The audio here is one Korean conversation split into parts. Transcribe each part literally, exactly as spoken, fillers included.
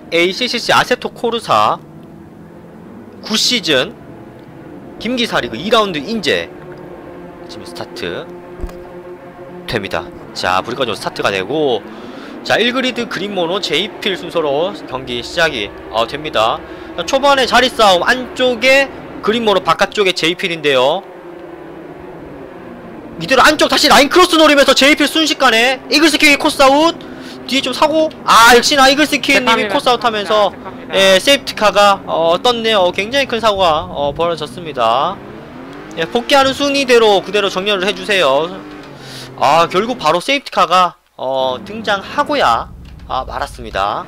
에이씨씨씨 아세토 코르사 구 시즌 김기사 리그 이 라운드 인제 지금 스타트 됩니다. 자, 브리가존 스타트가 되고, 자, 일 그리드 그린모노 제이필 순서로 경기 시작이 어, 됩니다. 초반에 자리 싸움 안쪽에 그린모노, 바깥쪽에 제이필인데요. 이대로 안쪽 다시 라인 크로스 노리면서 제이필 순식간에 이글스키의 코스아웃. 뒤에 좀 사고, 아 역시나 이글스키님이 코스아웃 하면서 예, 세이프티카가 어, 떴네요. 굉장히 큰 사고가 어, 벌어졌습니다. 예, 복귀하는 순위대로 그대로 정렬을 해주세요. 아, 결국 바로 세이프티카가 어, 등장하고야 아, 말았습니다.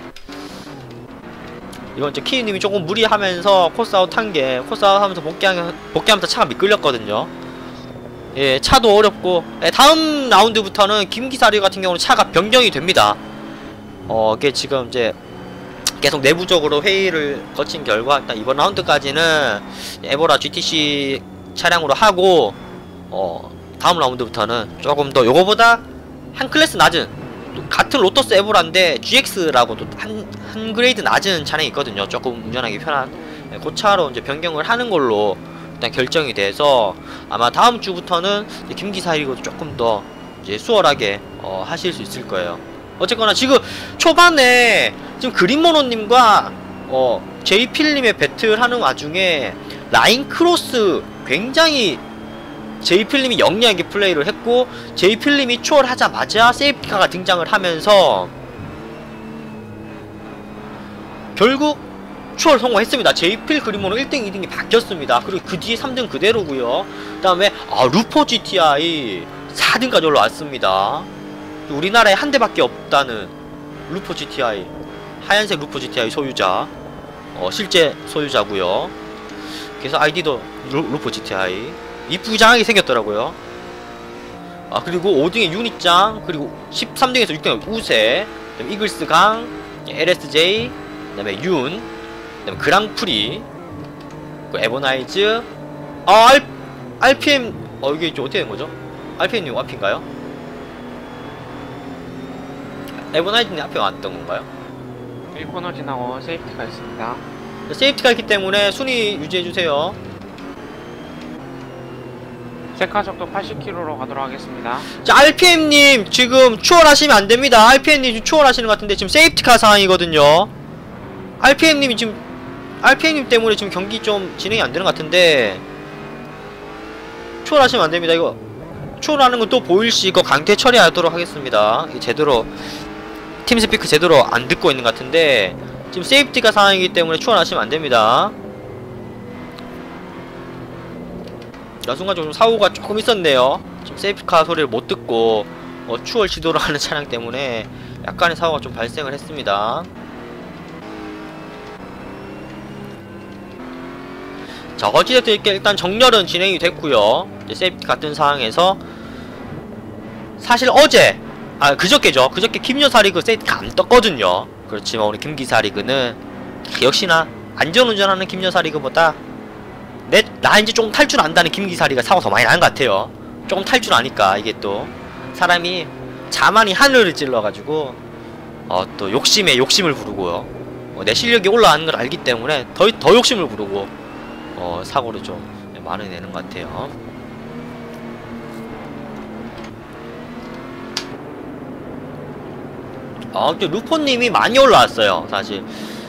이건 이제 키님이 조금 무리하면서 코스아웃 한게, 코스아웃 하면서 복귀하면서, 복귀하면서 차가 미끌렸거든요. 예, 차도 어렵고, 예, 다음 라운드부터는 김기사리 같은 경우는 차가 변경이 됩니다. 어, 이게 지금 이제 계속 내부적으로 회의를 거친 결과 일단 이번 라운드까지는 에보라 지티씨 차량으로 하고, 어, 다음 라운드부터는 조금 더 요거보다 한 클래스 낮은, 같은 로터스 에보라인데 지엑스라고 또 한, 한 그레이드 낮은 차량이 있거든요. 조금 운전하기 편한. 예, 그 차로 이제 변경을 하는 걸로 일단 결정이 돼서 아마 다음 주부터는 김기사리고 조금 더 이제 수월하게 어, 하실 수 있을 거예요. 어쨌거나 지금 초반에 지금 그린모노님과 어, 제이필님의 배틀하는 와중에 라인 크로스 굉장히 제이필님이 영리하게 플레이를 했고, 제이필님이 추월하자마자 세이프티카가 등장을 하면서 결국 추월 성공했습니다. 제이필 그린모노 일 등, 이 등이 바뀌었습니다. 그리고 그 뒤에 삼 등 그대로고요. 그 다음에 아, 루포 지티아이 사 등까지 올라왔습니다. 우리나라에 한 대밖에 없다는 루포 지티아이, 하얀색 루포 지티아이 소유자, 어, 실제 소유자고요. 그래서 아이디도 루, 루포 지티아이 이쁘장하게 생겼더라고요. 아, 그리고 오 등에 유니짱, 그리고 십삼 등에서 육 등에 우세, 그 다음에 이글스강, 엘에스제이, 그 다음에 윤, 그 다음에 그랑프리, 그 에버나이즈, 아, 알, 알피엠, 어, 이게 좀 어떻게 된 거죠? 알피엠님 앞인가요? 에버나이즈님 앞에 왔던 건가요? 일 코너 지나고 세이프티가 있습니다. 세이프티가 있기 때문에 순위 유지해주세요. 세카 속도 팔십 킬로미터로 가도록 하겠습니다. 자, 알피엠님 지금 추월하시면 안됩니다. 알피엠님 지금 추월하시는 것 같은데 지금 세이프티카 상황이거든요. 알피엠님이 지금, 알피엠님 때문에 지금 경기 좀 진행이 안되는 것 같은데 추월하시면 안됩니다. 이거 추월하는 건 또 보일시 이거 강퇴 처리하도록 하겠습니다. 제대로 팀스피크 제대로 안 듣고 있는 것 같은데 지금 세이프티카 상황이기 때문에 추월하시면 안됩니다. 자, 순간적으로 사고가 조금 있었네요. 지금 세이프카 소리를 못 듣고 어, 추월 시도를 하는 차량 때문에 약간의 사고가 좀 발생을 했습니다. 자, 어찌됐든 이렇게 일단 정렬은 진행이 됐고요. 이제 세이프티 같은 상황에서 사실 어제, 아 그저께죠. 그저께 김여사리그 세이프티가 안 떴거든요. 그렇지만 오늘 김기사리그는 역시나 안전운전하는 김여사리그보다 내, 나 이제 조금 탈 줄 안다는 김기사리가 사고 더 많이 나는 것 같아요. 조금 탈 줄 아니까. 이게 또 사람이 자만이 하늘을 찔러가지고 어, 또 욕심에 욕심을 부르고요. 어, 내 실력이 올라가는 걸 알기 때문에 더, 더 욕심을 부르고 어, 사고를 좀 많이 내는 것 같아요. 아, 근데 루포님이 많이 올라왔어요. 사실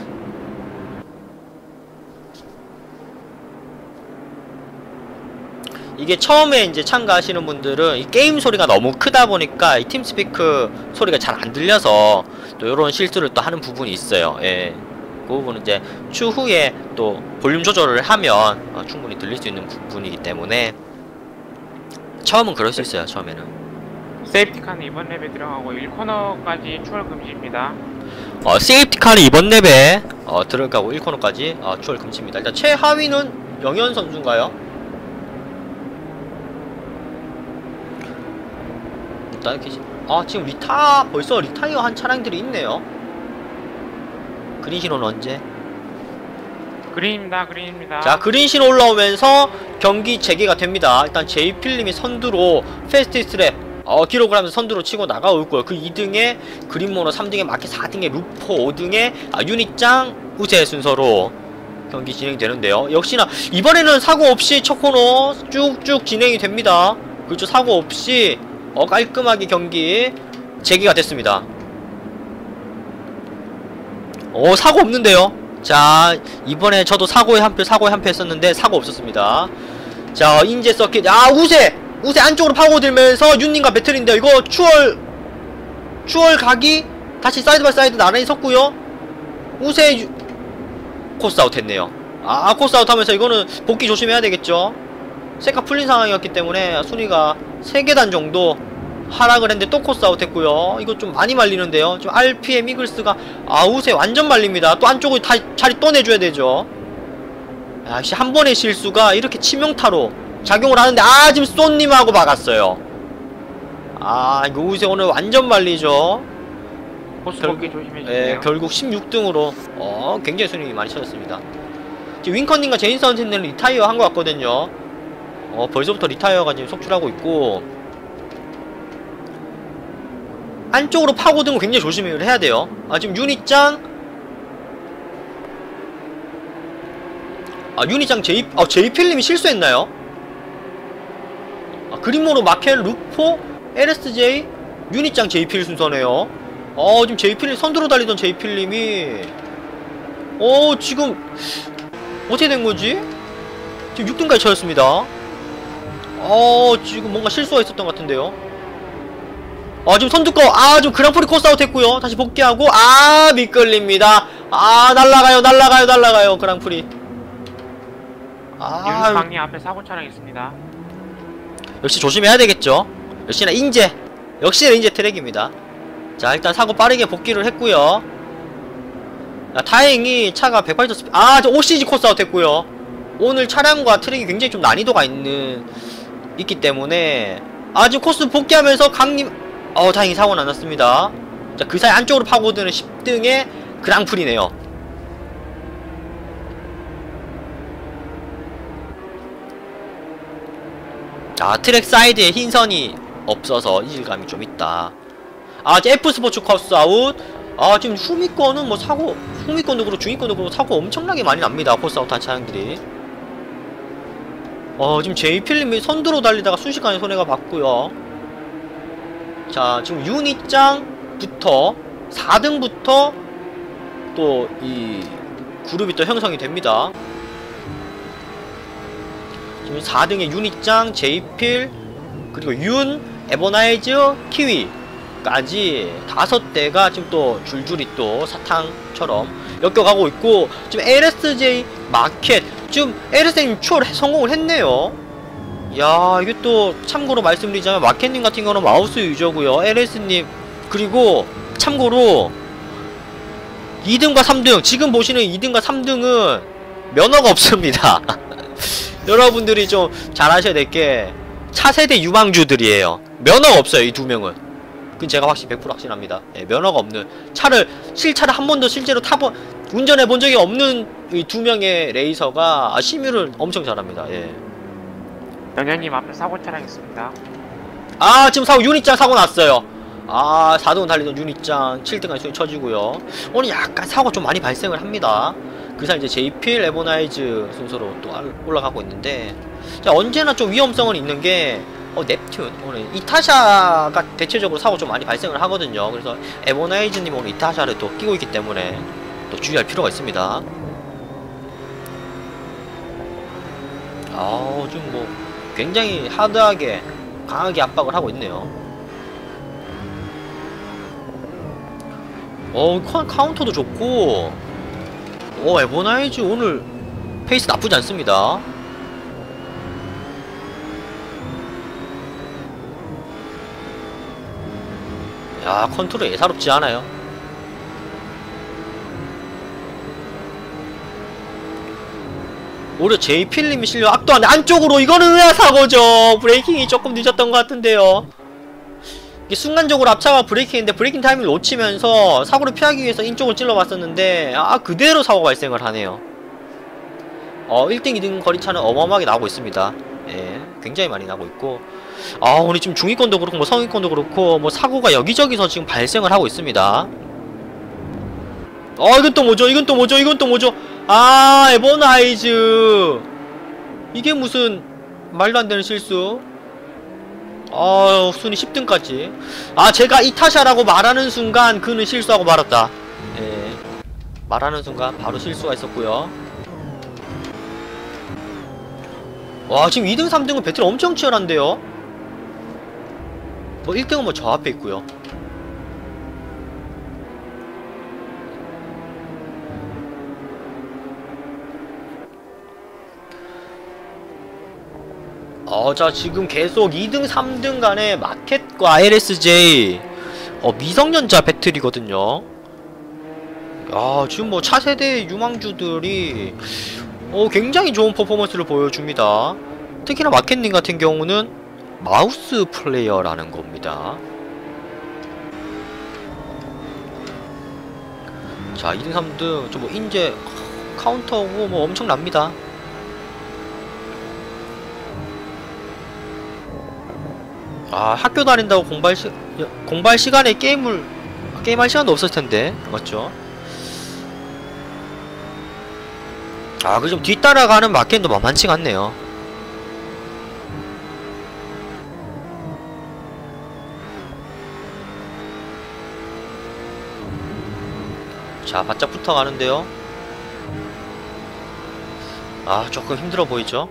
이게 처음에 이제 참가하시는 분들은 이 게임 소리가 너무 크다 보니까 이 팀스피크 소리가 잘 안 들려서 또 요런 실수를 또 하는 부분이 있어요. 예. 그 부분은 이제 추후에 또 볼륨 조절을 하면 어, 충분히 들릴 수 있는 부분이기 때문에 처음은 그럴 수 있어요. 처음에는 세이프티카는 이번 랩에 들어가고 일 코너까지 추월 금지입니다. 어, 세이프티카는 이번 랩에 어, 들어가고 일 코너까지 어, 추월 금지입니다. 일단 최하위는 영현 선수인가요? 일단 이렇게 아, 지금 리타 벌써 리타이어 한 차량들이 있네요. 그린 신호는 언제? 그린입니다. 그린입니다. 자, 그린 신호 올라오면서 경기 재개가 됩니다. 일단 제이필님이 선두로 패스트 트랩 어, 기록을 하면서 선두로 치고 나가고 있고요. 그 이 등에 그린모노, 삼 등에 마켓, 사 등에 루포, 오 등에 아, 유닛장, 우세 순서로 경기 진행되는데요. 역시나 이번에는 사고 없이 첫 코너 쭉쭉 진행이 됩니다. 그렇죠. 사고 없이 어, 깔끔하게 경기 재개가 됐습니다. 오, 사고 없는데요. 자, 이번에 저도 사고에 한 표, 사고에 한 표 했었는데 사고 없었습니다. 자, 인제 서킷. 아, 우세! 우세 안쪽으로 파고들면서 윤님과 배틀인데요. 이거 추월 추월 각이 다시 사이드 바이 사이드 나란히 섰고요. 우세 유... 코스아웃 했네요. 아, 코스아웃 하면서 이거는 복귀 조심해야 되겠죠. 세카 풀린 상황이었기 때문에 순위가 세 계단 정도 하락을 했는데 또 코스아웃 했고요. 이거 좀 많이 말리는데요. 좀 알피엠 이글스가 아, 우세 완전 말립니다. 또 안쪽으로 다 자리 또 내줘야 되죠. 야, 역시 한 번의 실수가 이렇게 치명타로 작용을 하는데 아, 지금 쏜님하고 막았어요. 아, 이거 우세 오늘 완전 말리죠. 코스 복귀 조심해주세요. 예, 결국 십육 등으로 어, 굉장히 순위 많이 쳐졌습니다. 지금 윙컨님과 제인 선생님은 리타이어 한 것 같거든요. 어, 벌써부터 리타이어가 지금 속출하고 있고 안쪽으로 파고드는 거 굉장히 조심을 해야 돼요. 아, 지금 유닛장 아, 유닛장 제이, 아, 제이필님이 실수했나요? 아, 그린모로 마켈, 루포, 엘에스제이, 유닛장 제이필 순서네요. 어, 지금 제이필, 선두로 달리던 제이필님이 어, 지금 어떻게 된거지? 지금 육 등까지 쳐였습니다. 어, 지금 뭔가 실수가 있었던 것 같은데요. 아, 지금 선두꺼, 아, 지금 그랑프리 코스아웃 했고요. 다시 복귀하고, 아, 미끌립니다. 아, 날라가요, 날라가요, 날라가요, 그랑프리. 아, 유닛방이 앞에 사고 차량 있습니다. 역시 조심해야 되겠죠. 역시나 인제, 역시나 인제 트랙입니다. 자, 일단 사고 빠르게 복귀를 했고요. 아, 다행히 차가 백팔십 스피드, 아, 저 오씨지 코스아웃 했고요. 오늘 차량과 트랙이 굉장히 좀 난이도가 있는 있기 때문에 아, 지금 코스 복귀하면서 강님 어, 다행히 사고는 안 났습니다. 자, 그 사이 안쪽으로 파고드는 십 등의 그랑프리네요. 아, 트랙 사이드에 흰선이 없어서 이질감이 좀 있다. 아, 이제 F스포츠 코스 아웃. 아, 지금 후미권은 뭐 사고, 후미권도 그렇고 중위권도 그렇고 사고 엄청나게 많이 납니다. 코스 아웃 한 차량들이. 어, 지금 제이필님이 선두로 달리다가 순식간에 손해가 봤고요. 자, 지금 유닛장부터 사 등부터 또 이 그룹이 또 형성이 됩니다. 지금 사 등에 유닛장, 제이필, 그리고 윤, 에버나이즈, 키위까지 다섯 대가 지금 또 줄줄이 또 사탕처럼 엮여가고 있고, 지금 엘에스제이 마켓, 지금 엘에스제이 추월 성공을 했네요. 야, 이게 또 참고로 말씀드리자면 마켓님 같은 경우는 마우스 유저고요. 엘에스님 그리고 참고로 이 등과 삼 등, 지금 보시는 이 등과 삼 등은 면허가 없습니다. 여러분들이 좀 잘 아셔야 될 게 차세대 유망주들이에요. 면허가 없어요, 이 두 명은. 그건 제가 확실히 백 퍼센트 확신합니다. 예, 면허가 없는 차를, 실차를 한 번도 실제로 타본, 운전해 본 적이 없는 이 두 명의 레이서가 아, 심유를 엄청 잘합니다. 예. 연현님 앞에 사고 차량 있습니다. 아, 지금 사고, 유닛장 사고 났어요. 아, 사 등 달리던 유닛장 칠 등까지 쳐지고요. 오늘 약간 사고가 좀 많이 발생을 합니다. 그 사이 이제 제이필, 에버나이즈 순서로 또 올라가고 있는데, 자, 언제나 좀 위험성은 있는 게 어, 넵튠 오늘 이타샤가 대체적으로 사고 좀 많이 발생을 하거든요. 그래서 에버나이즈님 오늘 이타샤를 또 끼고 있기 때문에 또 주의할 필요가 있습니다. 아우, 좀 뭐 굉장히 하드하게 강하게 압박을 하고 있네요. 어, 카운터도 좋고, 오, 에버나이즈 오늘 페이스 나쁘지 않습니다. 야, 컨트롤 예사롭지 않아요. 오히려 제이필님이 실력 압도하는데 안쪽으로, 이거는 의아사고죠. 브레이킹이 조금 늦었던 것 같은데요. 이게 순간적으로 앞차가 브레이킹인데 브레이킹 타이밍을 놓치면서 사고를 피하기 위해서 인쪽을 찔러봤었는데 아, 그대로 사고 발생을 하네요. 어, 일 등, 이 등 거리차는 어마어마하게 나오고 있습니다. 예, 굉장히 많이 나고 있고, 아 오늘 지금 중위권도 그렇고 뭐 상위권도 그렇고 뭐 사고가 여기저기서 지금 발생을 하고 있습니다. 어 이건 또 뭐죠? 이건 또 뭐죠? 이건 또 뭐죠? 아 에버나이즈 이게 무슨 말도 안 되는 실수. 아 순위 십 등까지. 아 제가 이타샤라고 말하는 순간 그는 실수하고 말았다. 예 말하는 순간 바로 실수가 있었고요. 와 지금 이 등 삼 등은 배틀 엄청 치열한데요. 뭐 일 등은 뭐 저 앞에 있고요. 어, 자, 지금 계속 이 등, 삼 등 간의 마켓과 엘에스제이, 어, 미성년자 배틀이거든요. 야, 지금 뭐 차세대 유망주들이, 어, 굉장히 좋은 퍼포먼스를 보여줍니다. 특히나 마켓님 같은 경우는 마우스 플레이어라는 겁니다. 자, 이 등, 삼 등, 좀 뭐, 인제, 카운터고, 뭐, 엄청납니다. 아 학교 다닌다고 공부할 시 공부할 시간에 게임을 게임할 시간도 없었을 텐데 맞죠? 아 그 좀 뒤따라가는 마켓도 만만치가 않네요. 자 바짝 붙어가는데요. 아 조금 힘들어 보이죠?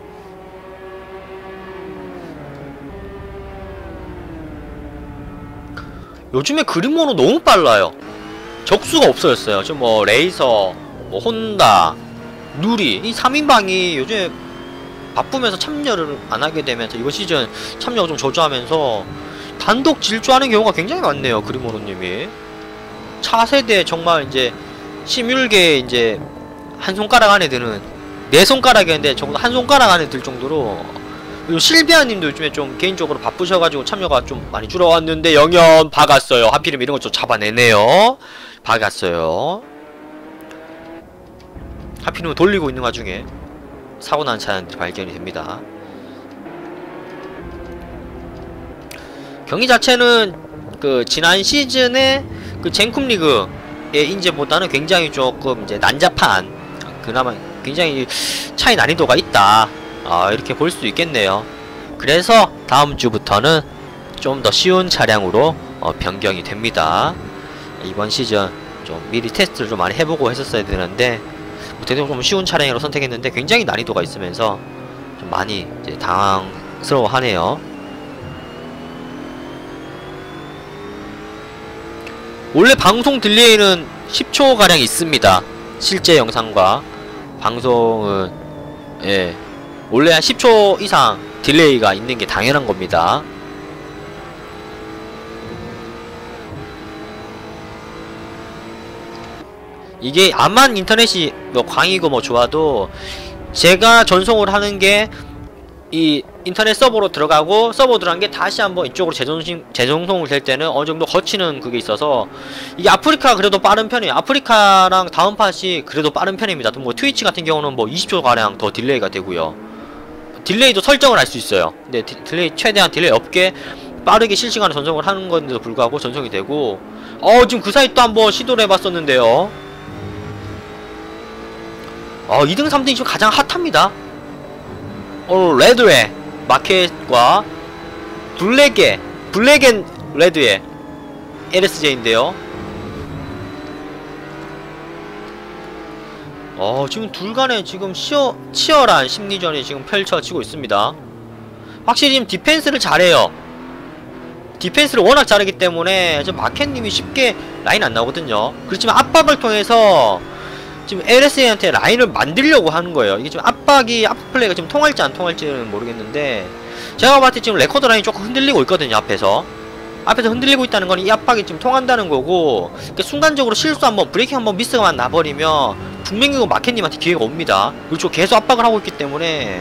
요즘에 그린모노 너무 빨라요. 적수가 없어졌어요. 지금 뭐 레이서, 뭐 혼다, 누리 이 삼 인방이 요즘에 바쁘면서 참여를 안 하게 되면서 이번 시즌 참여가 좀 저조하면서 단독 질주하는 경우가 굉장히 많네요. 그린모노님이 차세대 정말 이제 시뮬계 이제 한 손가락 안에 드는 네 손가락이었는데 정도 한 손가락 안에 들 정도로. 그리고 실비아님도 요즘에 좀 개인적으로 바쁘셔가지고 참여가 좀 많이 줄어왔는데 영연 박았어요. 하필이면 이런 거 좀 잡아내네요. 박았어요. 하필이면 돌리고 있는 와중에 사고난 차량들이 발견이 됩니다. 경기 자체는 그 지난 시즌에 그 젠쿰 리그의 인재보다는 굉장히 조금 이제 난잡한, 그나마 굉장히 차이 난이도가 있다. 아 이렇게 볼 수 있겠네요. 그래서 다음 주부터는 좀 더 쉬운 차량으로 어, 변경이 됩니다. 이번 시즌 좀 미리 테스트를 좀 많이 해보고 했었어야 되는데 대체로 좀 쉬운 차량으로 선택했는데 굉장히 난이도가 있으면서 좀 많이 이제 당황스러워하네요. 원래 방송 딜레이는 십 초 가량 있습니다. 실제 영상과 방송은 예 원래 한 십 초 이상 딜레이가 있는 게 당연한 겁니다. 이게 암만 인터넷이 뭐 광이고 뭐 좋아도 제가 전송을 하는 게 이 인터넷 서버로 들어가고 서버 들어간 게 다시 한번 이쪽으로 재전송, 재전송을 될 때는 어느 정도 거치는 그게 있어서 이게 아프리카 그래도 빠른 편이에요. 아프리카랑 다음 팟이 그래도 빠른 편입니다. 또 뭐 트위치 같은 경우는 뭐 이십 초 가량 더 딜레이가 되고요. 딜레이도 설정을 할 수 있어요. 근데 디, 딜레이 최대한 딜레이 없게 빠르게 실시간으로 전송을 하는 건데도 불구하고 전송이 되고. 어 지금 그 사이 또 한번 시도를 해봤었는데요. 어 이 등 삼 등이 지금 가장 핫합니다. 어 레드의 마켓과 블랙의 블랙앤 레드의 엘에스제이인데요. 어 지금 둘 간에 지금 치어, 치열한 심리전이 지금 펼쳐지고 있습니다. 확실히 지금 디펜스를 잘해요. 디펜스를 워낙 잘하기 때문에 지금 마켓님이 쉽게 라인 안 나오거든요. 그렇지만 압박을 통해서 지금 엘에스에이한테 라인을 만들려고 하는 거예요. 이게 지금 압박이 압박 플레이가 지금 통할지 안 통할지는 모르겠는데 제가 봤을 때 지금 레코드 라인이 조금 흔들리고 있거든요. 앞에서 앞에서 흔들리고 있다는 건 이 압박이 지금 통한다는 거고, 그러니까 순간적으로 실수 한번 브레이킹 한번 미스가 나버리면 분명히 마켓님한테 기회가 옵니다. 그리고 계속 압박을 하고 있기 때문에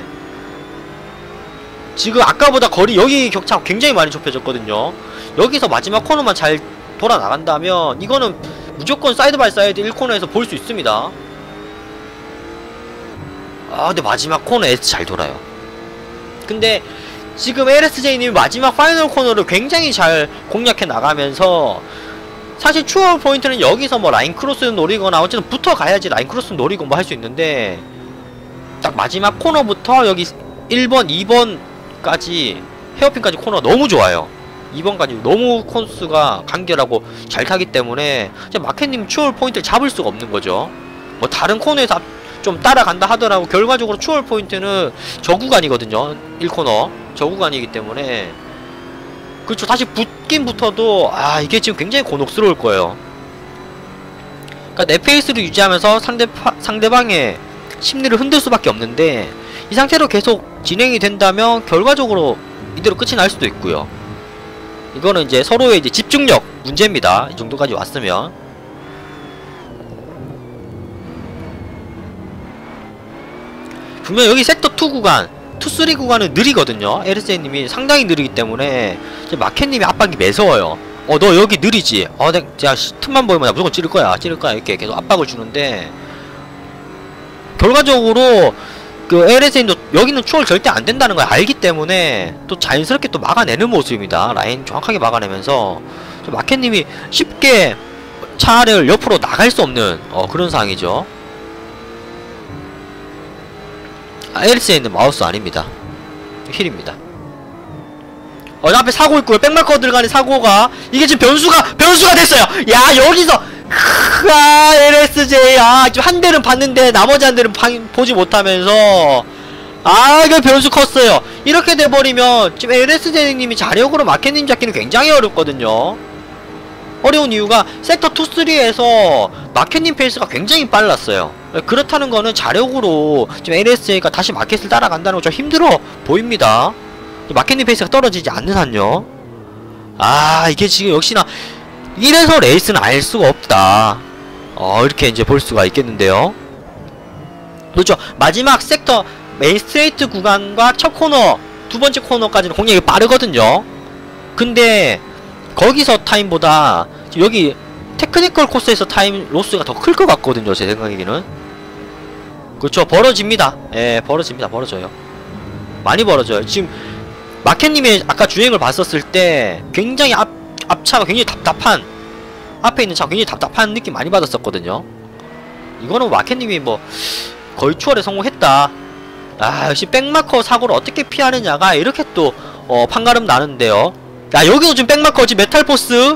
지금 아까보다 거리 여기 격차가 굉장히 많이 좁혀졌거든요. 여기서 마지막 코너만 잘 돌아 나간다면 이거는 무조건 사이드 바이 사이드 일 코너에서 볼 수 있습니다. 아 근데 마지막 코너 에스 잘 돌아요. 근데 지금 엘에스제이님이 마지막 파이널 코너를 굉장히 잘 공략해 나가면서 사실 추월 포인트는 여기서 뭐 라인 크로스 노리거나 어쨌든 붙어 가야지 라인 크로스 노리고 뭐 할 수 있는데 딱 마지막 코너부터 여기 일 번, 이 번까지 헤어핀까지 코너 너무 좋아요. 이 번까지 너무 코스가 간결하고 잘 타기 때문에 마켓님 추월 포인트를 잡을 수가 없는 거죠. 뭐 다른 코너에서 좀 따라간다 하더라도 결과적으로 추월 포인트는 저 구간이거든요. 일 코너 저 구간이기 때문에 그렇죠. 다시 붙긴 붙어도 아 이게 지금 굉장히 곤혹스러울 거예요. 그러니까 내 페이스를 유지하면서 상대 상대방의 심리를 흔들 수밖에 없는데 이 상태로 계속 진행이 된다면 결과적으로 이대로 끝이 날 수도 있고요. 이거는 이제 서로의 이제 집중력 문제입니다. 이 정도까지 왔으면. 분명 여기 섹터 투 구간, 투, 쓰리 구간은 느리거든요. 엘에스제이님이 상당히 느리기 때문에 이제 마켓님이 압박이 매서워요. 어, 너 여기 느리지? 어, 내가 틈만 보이면 나 무조건 찌를 거야, 찌를 거야. 이렇게 계속 압박을 주는데 결과적으로 그 엘에스제이님도 여기는 추월 절대 안 된다는 걸 알기 때문에 또 자연스럽게 또 막아내는 모습입니다. 라인 정확하게 막아내면서 마켓님이 쉽게 차를 옆으로 나갈 수 없는 어, 그런 상황이죠. 아, 엘에스제이는 마우스 아닙니다. 힐입니다. 어, 앞에 사고 있고요. 백마커 들어가는 사고가 이게 지금 변수가 변수가 됐어요. 야 여기서 아 엘에스제이 아 지금 한 대는 봤는데 나머지 한 대는 봐, 보지 못하면서 아 이거 변수 컸어요. 이렇게 돼버리면 지금 엘에스제이님이 자력으로 마켓님 잡기는 굉장히 어렵거든요. 어려운 이유가 섹터 투, 쓰리에서 마켓님 페이스가 굉장히 빨랐어요. 그렇다는 거는 자력으로 지금 엘에스제이가 다시 마켓을 따라간다는 거 좀 힘들어 보입니다. 마켓님 페이스가 떨어지지 않는 한요. 아 이게 지금 역시나 이래서 레이스는 알 수가 없다. 어 이렇게 이제 볼 수가 있겠는데요. 그렇죠. 마지막 섹터 메인 스트레이트 구간과 첫 코너 두 번째 코너까지는 공략이 빠르거든요. 근데 거기서 타임보다 지금 여기 테크니컬 코스에서 타임 로스가 더 클 것 같거든요. 제 생각에는. 그렇죠. 벌어집니다. 예, 벌어집니다. 벌어져요. 많이 벌어져요. 지금 마켓님의 아까 주행을 봤었을 때 굉장히 앞, 앞차가 굉장히 답답한 앞에 있는 차가 굉장히 답답한 느낌 많이 받았었거든요. 이거는 마켓님이 뭐 거의 추월에 성공했다. 아 역시 백마커 사고를 어떻게 피하느냐가 이렇게 또 어, 판가름 나는데요. 야 여기도 지금 백마커 지금 메탈포스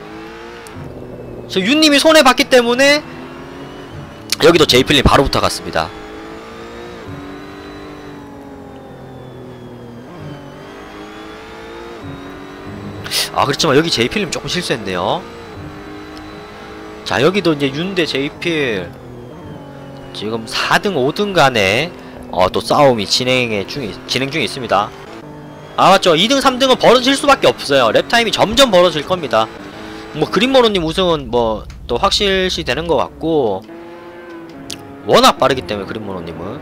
저 윤님이 손해봤기 때문에 여기도 제이필님 바로 붙어갔습니다. 아 그렇지만 여기 제이필님 조금 실수했네요. 자 여기도 이제 윤대 제이필 지금 사 등 오 등 간에 어, 또 싸움이 진행에 중이, 진행 중에 있습니다. 아 맞죠. 이 등 삼 등은 벌어질 수밖에 없어요. 랩타임이 점점 벌어질 겁니다. 뭐 그린모로님 우승은 뭐 또 확실시 되는 것 같고 워낙 빠르기 때문에 그린모로님은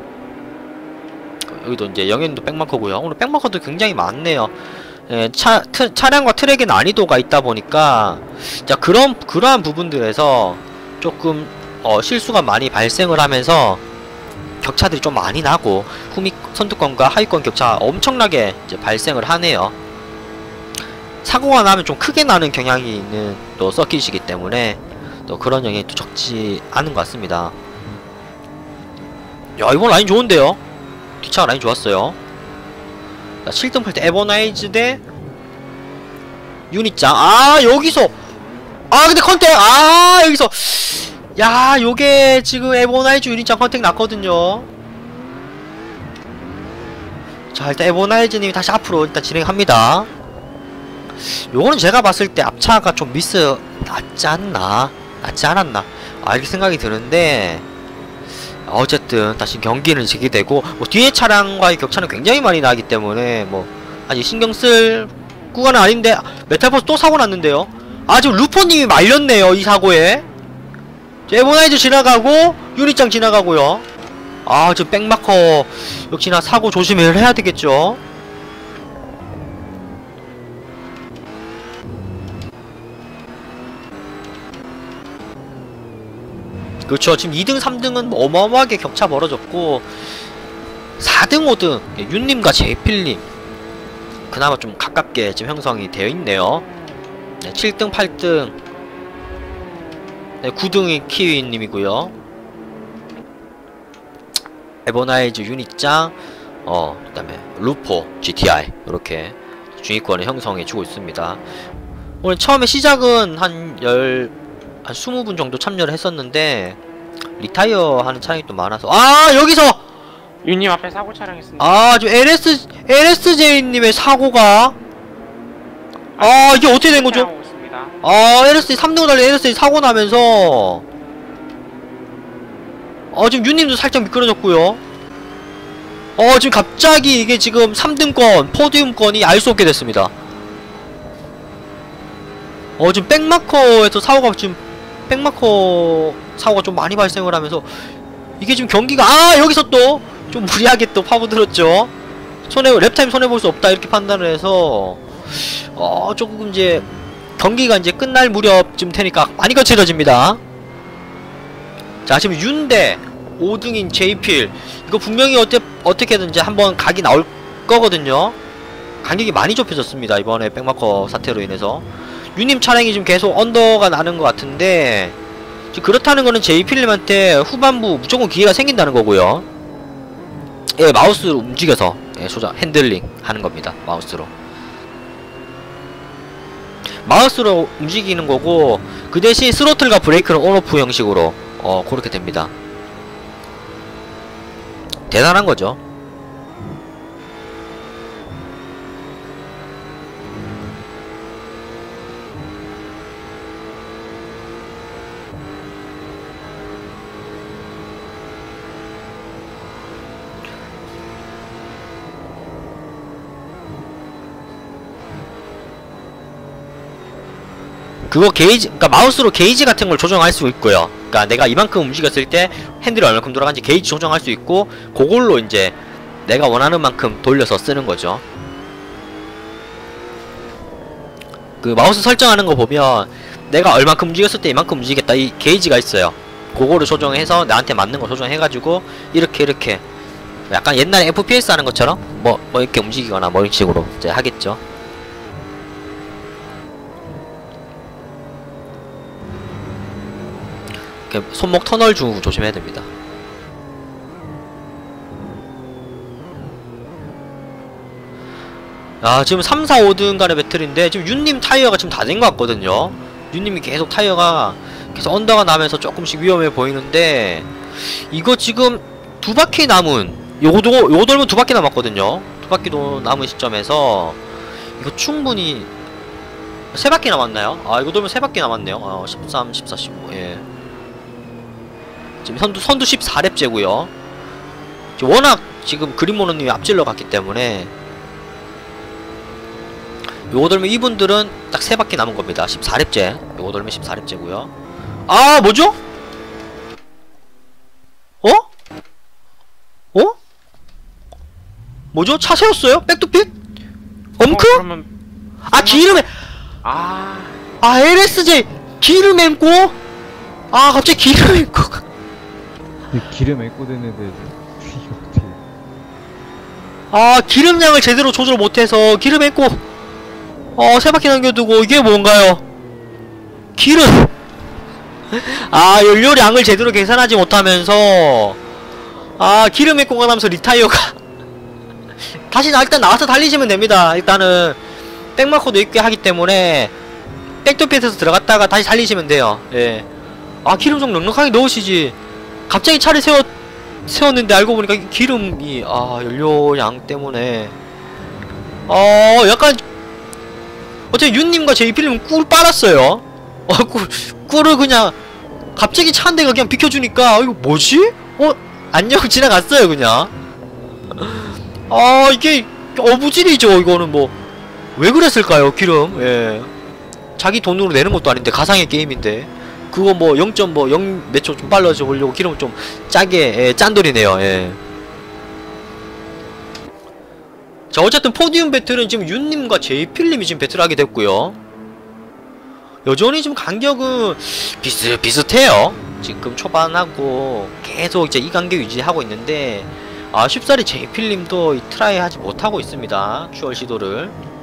여기도 이제 영현도 백마커고요. 오늘 백마커도 굉장히 많네요. 예, 차, 트, 차량과 트랙의 난이도가 있다 보니까 자 그런 그러한 부분들에서 조금 어, 실수가 많이 발생을 하면서 격차들이 좀 많이 나고 후미 선두권과 하위권 격차가 엄청나게 이제 발생을 하네요. 사고가 나면 좀 크게 나는 경향이 있는 또 서킷이기 때문에 또 그런 영향이 또 적지 않은 것 같습니다. 야 이번 라인 좋은데요? 뒷차가 라인 좋았어요. 자, 칠 등 팔 때 에버나이즈 대 유닛장. 아 여기서 아 근데 컨택 아 여기서 야 요게 지금 에버나이즈 유닛장 컨택 났거든요. 자 일단 에버나이즈님이 다시 앞으로 일단 진행합니다. 요거는 제가 봤을 때 앞차가 좀 미스 났지 않나 났지 않았나 아 이렇게 생각이 드는데 어쨌든 다시 경기는 재개되고 뭐 뒤에 차량과의 격차는 굉장히 많이 나기 때문에 뭐 아직 신경쓸 구간은 아닌데 메탈포스 또 사고 났는데요. 아 지금 루퍼님이 말렸네요 이 사고에. 에버나이즈 지나가고 유닛장 지나가고요. 아 지금 백마커 역시나 사고 조심을 해야 되겠죠. 그렇죠. 지금 이 등 삼 등은 뭐 어마어마하게 격차 벌어졌고 사 등 오 등 윤님과 제이필님 그나마 좀 가깝게 지금 형성이 되어 있네요. 네, 칠 등, 팔 등, 네, 구 등이 키위님이고요. 에버나이즈 유닛장, 어, 그 다음에 루포 지티아이 이렇게 중위권을 형성해주고 있습니다. 오늘 처음에 시작은 한 열, 한 스무 분 정도 참여를 했었는데 리타이어 하는 차량이 또 많아서 아 여기서 유님 앞에 사고 차량했습니다. 아 저 엘에스 엘에스제이님의 사고가 아 이게 어떻게 된 거죠? 아 엘에스제이 삼 등을 달린 엘에스제이 사고 나면서 어 지금 유님도 살짝 미끄러졌고요. 어 지금 갑자기 이게 지금 삼 등권 포디움권이 알 수 없게 됐습니다. 어 지금 백마커에서 사고가 지금 백마커 사고가 좀 많이 발생을 하면서 이게 지금 경기가 아 여기서 또 좀 무리하게 또 파고들었죠. 손해 랩타임 손해볼 수 없다 이렇게 판단을 해서 어 조금 이제 경기가 이제 끝날 무렵쯤 되니까 많이 거칠어집니다. 자 지금 윤대 오 등인 제이필 이거 분명히 어때, 어떻게든 이제 한번 각이 나올 거거든요. 간격이 많이 좁혀졌습니다 이번에 백마커 사태로 인해서. 유님 차량이 지금 계속 언더가 나는 것 같은데 지금 그렇다는 거는 제이필님한테 후반부 무조건 기회가 생긴다는 거고요. 예, 마우스로 움직여서 예, 조작 핸들링 하는 겁니다. 마우스로 마우스로 움직이는 거고 그 대신 스로틀과 브레이크는 온오프 형식으로 어 그렇게 됩니다. 대단한 거죠. 그거 게이지, 그니까 마우스로 게이지 같은 걸 조정할 수 있고요. 그니까 내가 이만큼 움직였을 때 핸들이 얼마큼 돌아가는지 게이지 조정할 수 있고 그걸로 이제 내가 원하는 만큼 돌려서 쓰는 거죠. 그 마우스 설정하는 거 보면 내가 얼마큼 움직였을 때 이만큼 움직였다 이 게이지가 있어요. 그거를 조정해서 나한테 맞는 거 조정해가지고 이렇게 이렇게 약간 옛날에 에프피에스 하는 것처럼 뭐, 뭐 이렇게 움직이거나 뭐 이런 식으로 이제 하겠죠. 손목 터널 중 조심해야 됩니다. 아 지금 삼, 사, 오 등 간의 배틀인데 지금 윤님 타이어가 지금 다 된 것 같거든요. 윤님이 계속 타이어가 계속 언더가 나면서 조금씩 위험해 보이는데 이거 지금 두 바퀴 남은 요도 요거 돌면 두 바퀴 남았거든요. 두 바퀴도 남은 시점에서 이거 충분히 세 바퀴 남았나요? 아 이거 돌면 세 바퀴 남았네요. 어, 십삼, 십사, 십오 예. 지금 선두, 선두 십사 렙째고요 워낙 지금 그린모노님이 앞질러 갔기 때문에 요거 돌면 이분들은 딱 세 바퀴 남은 겁니다. 십사 렙째 요거 돌면 십사 렙째고요 아 뭐죠? 어? 어? 뭐죠? 차 세웠어요? 백투핏? 엄크? 어, 그러면... 아 기름에 아... 아 엘에스제이 기름 엠고? 아 갑자기 기름 엠고 기름 एको 됐는데 이게 어떻게 아 기름량을 제대로 조절 못해서 기름 엠고 어 세바퀴 남겨두고 이게 뭔가요? 기름 아 연료량을 제대로 계산하지 못하면서 아 기름 엠고가 나면서 리타이어가 다시 나 일단 나와서 달리시면 됩니다. 일단은 백마커도 있게 하기 때문에 백도핏에서 들어갔다가 다시 달리시면 돼요. 예. 아 기름 좀 넉넉하게 넣으시지 갑자기 차를 세웠, 세웠는데 알고 보니까 기름이, 아, 연료량 때문에. 어, 약간, 어차피 윤님과 제이필님은 꿀 빨았어요. 어, 꿀, 꿀을 그냥, 갑자기 차 한 대가 그냥 비켜주니까, 어, 이거 뭐지? 어, 안녕, 지나갔어요, 그냥. 아, 이게, 어부질이죠, 이거는 뭐. 왜 그랬을까요, 기름? 예. 자기 돈으로 내는 것도 아닌데, 가상의 게임인데. 그거 뭐 영 점 뭐 영 몇 초 좀 빨라져 보려고 기름을 좀 짜게 예, 짠돌이네요. 예. 자 어쨌든 포디움 배틀은 지금 윤님과 제이필님이 지금 배틀하게 됐고요. 여전히 지금 간격은 비슷비슷해요. 지금 초반하고 계속 이제 이 간격 유지하고 있는데 아 쉽사리 제이필님도 이 트라이 하지 못하고 있습니다. 큐얼 시도를.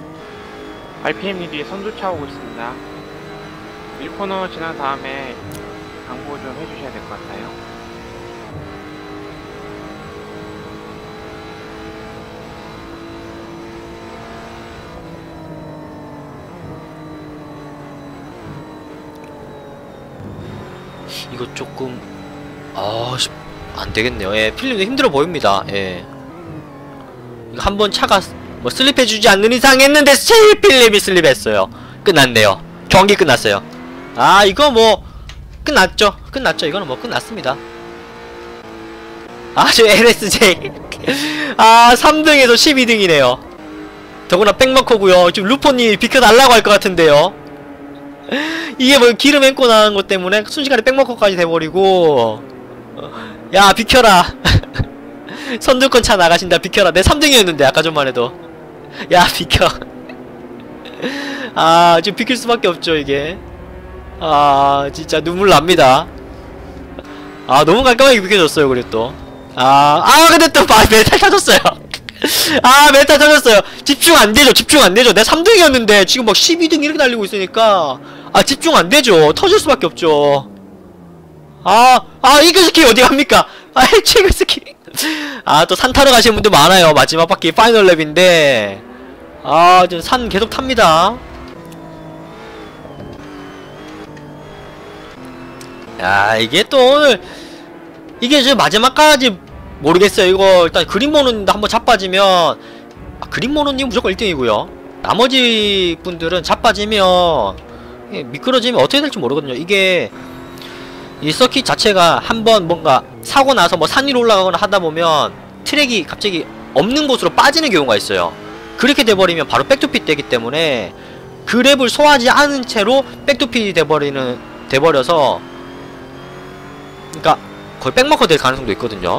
알피엠 뒤에 선두차 오고 있습니다. 일 코너 지난 다음에 강보 좀 해주셔야 될 것 같아요. 이거 조금 아, 씨, 안 되겠네요. 예, 필름도 힘들어 보입니다. 예. 이거 한번 차가 뭐 슬립해주지 않는 이상 했는데 제이 필름이 슬립했어요. 끝났네요. 경기 끝났어요. 아, 이거 뭐 끝났죠. 끝났죠. 이거는 뭐 끝났습니다. 아, 저 엘에스제이 아, 삼 등에서 십이 등이네요. 더구나 백마커고요. 지금 루포님이 비켜달라고 할 것 같은데요. 이게 뭐 기름 앵꼬 나는 것 때문에 순식간에 백마커까지 돼버리고. 야, 비켜라. 선두권 차 나가신다. 비켜라. 내 삼 등이었는데 아까 전만 해도. 야, 비켜. 아, 지금 비킬 수밖에 없죠 이게. 아, 진짜 눈물 납니다. 아, 너무 깔끔하게 비켜줬어요. 그리고 또 아, 아 근데 또 아, 메탈 터졌어요. 아, 메탈 터졌어요. 집중 안되죠. 집중 안되죠. 내가 삼 등이었는데 지금 막 십이 등 이렇게 달리고 있으니까 아, 집중 안되죠. 터질 수밖에 없죠. 아, 아, 이글 스키 어디 갑니까? 아, 이글 스키. 아, 또 산 타러 가시는 분들 많아요. 마지막 바퀴 파이널 랩인데. 아, 지금 산 계속 탑니다. 야, 이게 또 오늘 이게 지금 마지막까지 모르겠어요. 이거 일단 그린모노님도 한번 자빠지면 아, 그린모노님 무조건 일 등이고요 나머지 분들은 자빠지면 미끄러지면 어떻게 될지 모르거든요. 이게 이 서킷 자체가 한번 뭔가 사고 나서 뭐 산 위로 올라가거나 하다 보면 트랙이 갑자기 없는 곳으로 빠지는 경우가 있어요. 그렇게 돼버리면 바로 백투핏 되기 때문에 그 랩을 소화하지 않은 채로 백투핏이 돼버리는 돼버려서 그러니까 거의 백마커 될 가능성도 있거든요.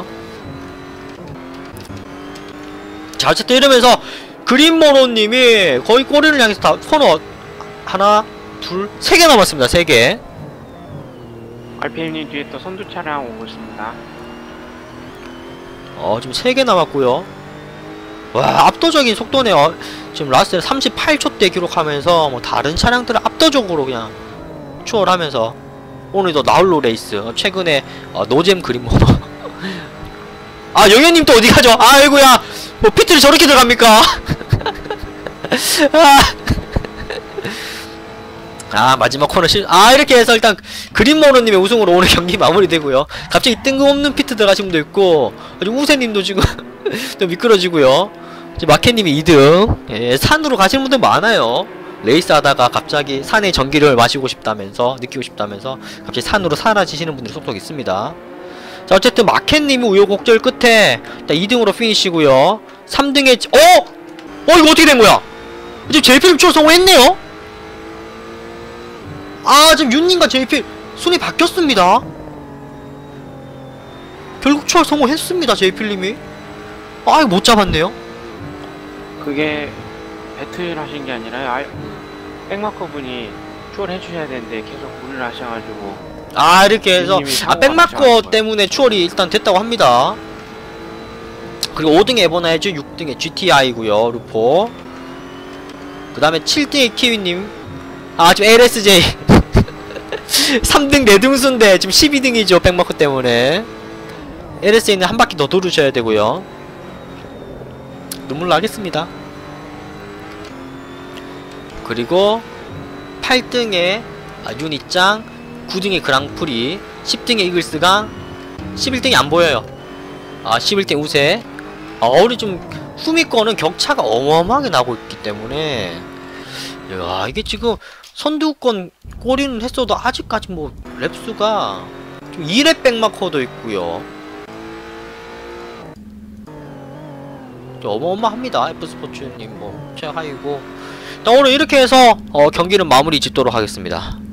자, 어쨌든 이러면서 그린모노님이 거의 꼬리를 향해서 다 코너 하나 둘 세 개 남았습니다. 세 개. 알피엠님 뒤에 또 선두 차량 오고 있습니다. 어, 지금 세 개 남았고요. 와, 압도적인 속도네요. 지금 라스트에 삼십팔 초대 기록하면서 뭐 다른 차량들을 압도적으로 그냥 추월하면서 오늘도 나홀로 레이스. 최근에 어, 노잼 그린모노. 아, 영현님 또 어디 가죠? 아이고야, 뭐 피트를 저렇게 들어갑니까? 아. 아, 마지막 코너 실, 아, 이렇게 해서 일단 그린모노님의 우승으로 오늘 경기 마무리되고요. 갑자기 뜬금없는 피트 들어가신 분도 있고, 아주 우세님도 지금 또 미끄러지고요. 지금 마켓님이 이 등. 예, 산으로 가시는 분들 많아요. 레이스 하다가 갑자기 산의 전기를 마시고 싶다면서, 느끼고 싶다면서 갑자기 산으로 사라지시는 분들이 속속 있습니다. 자, 어쨌든 마켓님이 우여곡절 끝에 일단 이 등으로 피니시고요. 삼 등에 어? 어, 이거 어떻게 된 거야? 지금 제이필 추월 성공했네요? 아, 지금 윤님과 제이필 순위 바뀌었습니다. 결국 추월 성공했습니다. 제이필님이. 아, 이거 못 잡았네요. 그게 배틀 하신 게 아니라 알... 백마커 분이 추월해 주셔야 되는데 계속 무리를 하셔가지고. 아, 이렇게 해서 아, 백마커 거예요. 때문에 추월이 일단 됐다고 합니다. 그리고 오 등에 에버나이즈, 육 등에 지티아이고요 루포. 그 다음에 칠 등에 키위님. 아, 지금 엘에스제이 삼 등 내등수인데 지금 십이 등이죠 백마커 때문에. 엘에스제이는 한 바퀴 더 돌으셔야 되고요. 눈물 나겠습니다. 그리고 팔 등에 아, 유니짱, 구 등에 그랑프리, 십 등에 이글스강, 십일 등이 안 보여요. 아, 십일 등 우세. 아, 우리 좀 후미권은 격차가 어마어마하게 나고 있기 때문에 야, 이게 지금 선두권 꼬리는 했어도 아직까지 뭐 랩수가 좀 이 랩 백마커도 있고요. 어마어마합니다. F스포츠님 뭐 최하이고. 일단 오늘 이렇게 해서 어, 경기는 마무리 짓도록 하겠습니다.